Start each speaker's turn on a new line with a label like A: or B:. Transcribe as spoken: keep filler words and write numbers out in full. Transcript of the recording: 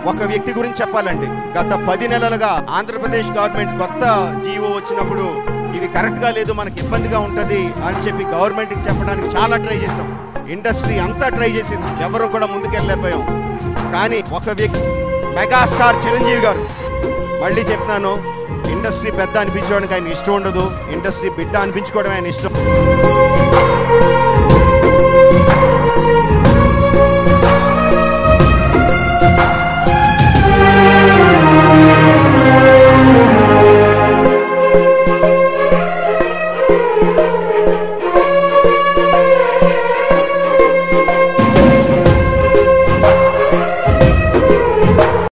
A: ఒక వ్యక్తి గురించి చెప్పాలండి. గత పది నెలలుగా ఆంధ్రప్రదేశ్ గవర్నమెంట్ కొత్త జీవో వచ్చినప్పుడు ఇది కరెక్ట్ గా లేదు, మనకి ఇబ్బందిగా ఉంటది అని చెప్పి గవర్నమెంట్ కి చెప్పడానికి చాలా ట్రై చేసాం. ఇండస్ట్రీ అంతా ట్రై చేసింది, ఎవరు కూడా ముందుకెళ్ళలేకపోయాం. కానీ ఒక వ్యక్తి మెగాస్టార్ చిరంజీవి గారు, మళ్ళీ చెప్తున్నాను, ఇండస్ట్రీ పెద్ద అనిపించడానికి ఆయన ఇష్టం ఉండదు, ఇండస్ట్రీ బిడ్డ అనిపించుకోవడం ఆయన ఇష్టం.